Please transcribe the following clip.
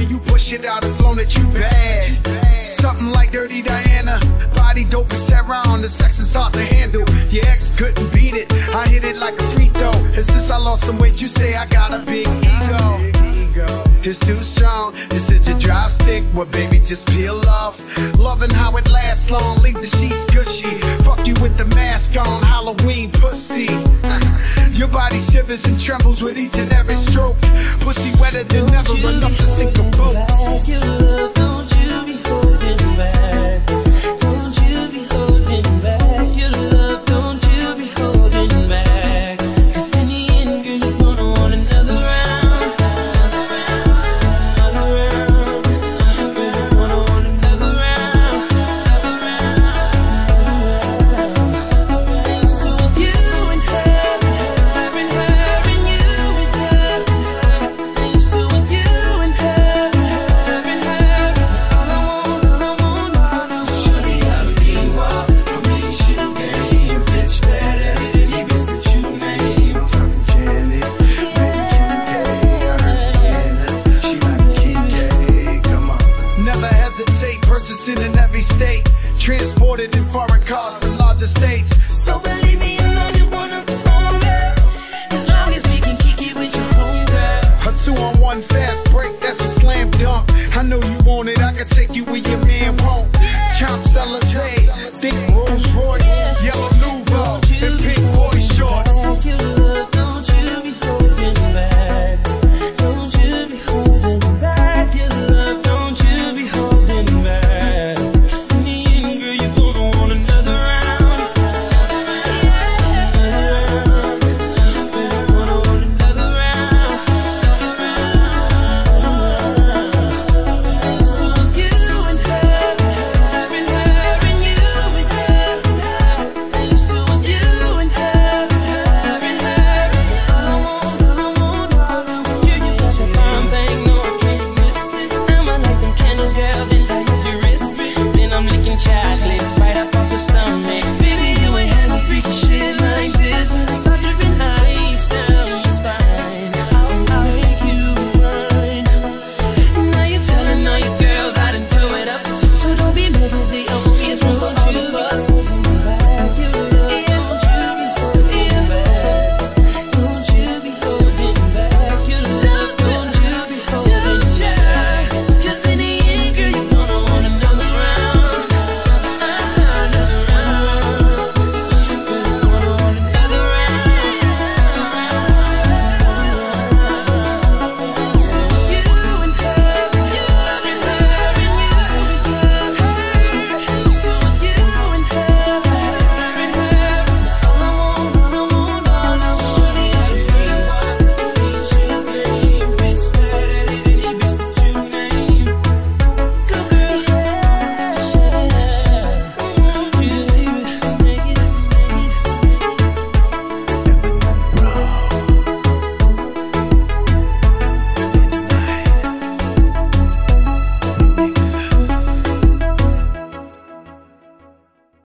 when you push it out and flown at you bad. Something like Dirty Diana, body dope and Sarah on the sex is hard to handle. Your ex couldn't beat it, I hit it like a free throw. And since I lost some weight, you say I got a big ego. It's too strong, it's such a drive stick. Well baby, just peel off. Loving how it lasts long, leave the sheets gushy. Fuck you with the mask on, Halloween pussy. Your body shivers and trembles with each and every stroke. Pussy wetter than ever, enough to sink a boat. Your love, don't you be holding back. Don't you be holding back. Your love, don't you be holding back. 'Cause in the end, girl, you're gonna want another round. Another round. Girl, you're gonna want another round. Thanks to you and her and her and you and her. Thanks to you and her and her. All I want. Shawty got a mean walk, a mean shoe game. Bitch better than any bitch that you name. I'm talking Janet, baby Kim K. I heard Rihanna, she like Kim K. Come on. Never hesitate, purchasing in every state. Transported in foreign cars for large estates. So believe